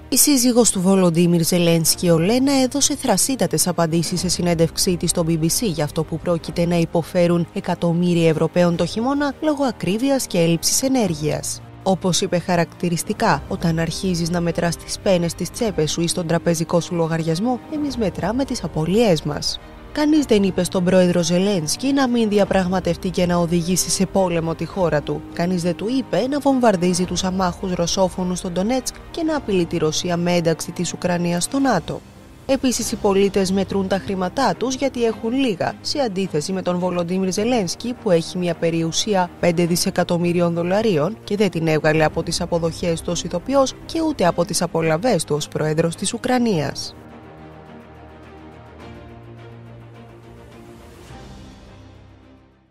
Η σύζυγος του Βολοντίμιρ Ζελένσκι, Ολένα, έδωσε θρασίτατες απαντήσεις σε συνέντευξή της στο BBC για αυτό που πρόκειται να υποφέρουν εκατομμύρια Ευρωπαίων το χειμώνα λόγω ακρίβειας και έλλειψης ενέργειας. Όπως είπε χαρακτηριστικά, όταν αρχίζεις να μετράς τις πένες στις τσέπες σου ή στον τραπεζικό σου λογαριασμό, εμείς μετράμε τις απώλειές μας. Κανείς δεν είπε στον πρόεδρο Ζελένσκι να μην διαπραγματευτεί και να οδηγήσει σε πόλεμο τη χώρα του. Κανείς δεν του είπε να βομβαρδίζει τους αμάχους ρωσόφωνους στο Ντονέτσκ και να απειλεί τη Ρωσία με ένταξη της Ουκρανίας στο ΝΑΤΟ. Επίσης, οι πολίτες μετρούν τα χρήματά τους γιατί έχουν λίγα, σε αντίθεση με τον Βολοντίμιρ Ζελένσκι που έχει μια περιουσία 5 δισεκατομμυρίων δολαρίων και δεν την έβγαλε από τις αποδοχές του ως ηθοποιός και ούτε από τις απολαβές του ως πρόεδρος της Ουκρανίας.